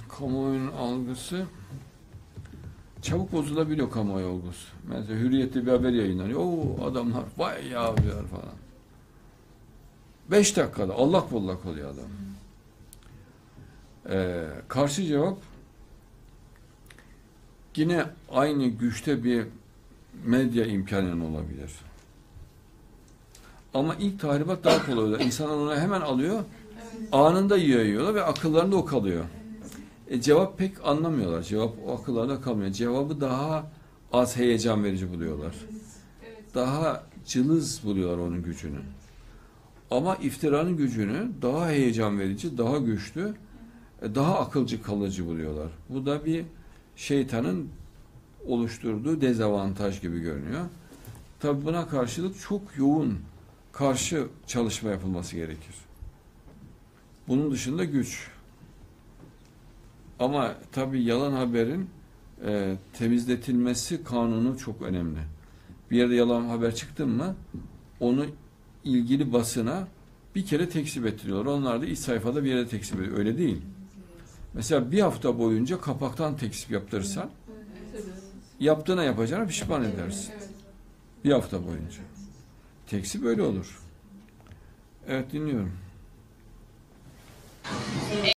Kamuoyunun algısı çabuk bozulabiliyor, kamuoyu algısı. Mesela Hürriyet'te bir haber yayınlanıyor. Oo, adamlar vay ya diyor falan. 5 dakikada allak bullak oluyor adam. Karşı cevap yine aynı güçte bir medya imkanı olabilir. Ama ilk tahribat daha kolay oluyor. İnsanlar onu hemen alıyor, anında yiyorlar ve akıllarında o kalıyor. Cevap pek anlamıyorlar. Cevap o akıllarda kalmıyor. Cevabı daha az heyecan verici buluyorlar. Daha cılız buluyorlar onun gücünü. Ama iftiranın gücünü daha heyecan verici, daha güçlü, daha akılcı, kalıcı buluyorlar. Bu da bir şeytanın oluşturduğu dezavantaj gibi görünüyor. Tabi buna karşılık çok yoğun karşı çalışma yapılması gerekir. Bunun dışında güç. Ama tabi yalan haberin temizletilmesi kanunu çok önemli. Bir yerde yalan haber çıktı mı onu ilgili basına bir kere tekzip ettiriyorlar. Onlar da iç sayfada bir yere tekzip ediyor. Öyle değil. Mesela bir hafta boyunca kapaktan tekzip yaptırırsan yaptığına yapacağına pişman edersin. Bir hafta boyunca. Tekzip öyle olur. Evet, dinliyorum.